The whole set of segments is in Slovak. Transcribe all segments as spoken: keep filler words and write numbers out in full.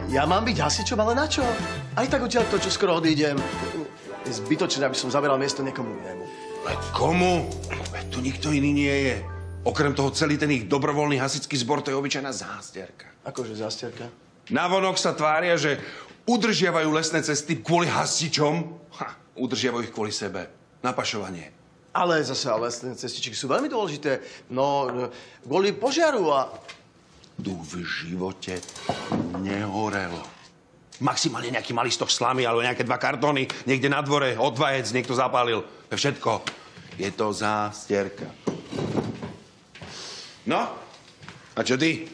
Ja mám byť hasičom, ale na čo? Aj tak odtiaľ to, čo skoro odídem. Je zbytočné, aby som zaberal miesto niekomu inému. Veď komu? Veď tu nikto iný nie je. Okrem toho celý ten ich dobrovoľný hasičský zbor, to je obyčajná zástierka. Akože zástierka? Navonok sa tvária, že udržiavajú lesné cesty kvôli hasičom. Ha, udržiavajú ich kvôli sebe. Napašovanie. Ale zase lesné cestičky sú veľmi dôležité. No, kvôli požiaru a... Tu v živote nehorelo. Maximálne nejaký malý stoch slamy alebo nejaké dva kartóny. Niekde na dvore od vajec niekto zapálil. To je všetko. Je to zástierka. No, a čo ty?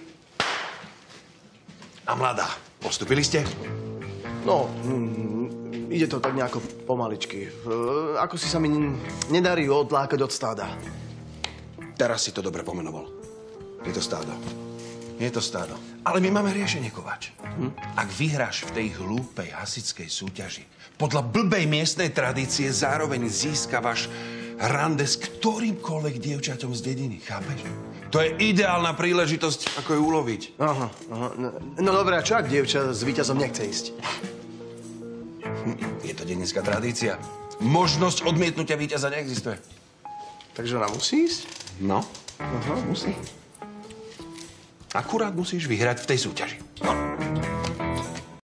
A mladá, postupili ste? No, mm, ide to tak nejako pomaličky. E, ako si sa mi nedarí odlákať od stáda. Teraz si to dobre pomenoval. Je to stádo. Je to stádo. Ale my máme riešenie, Kováč. Hm? Ak vyhráš v tej hlúpej hasičskej súťaži, podľa blbej miestnej tradície zároveň získavaš rande s ktorýmkoľvek dievčaťom z dediny, chápeš? To je ideálna príležitosť, ako ju uloviť. Aha, aha. No, no dobré, a čo ak dievča s víťazom nechce ísť? Hm, je to dedinská tradícia. Možnosť odmietnutia víťaza neexistuje. Takže ona musí ísť? No, aha, musí. Akurát musíš vyhrať v tej súťaži. No.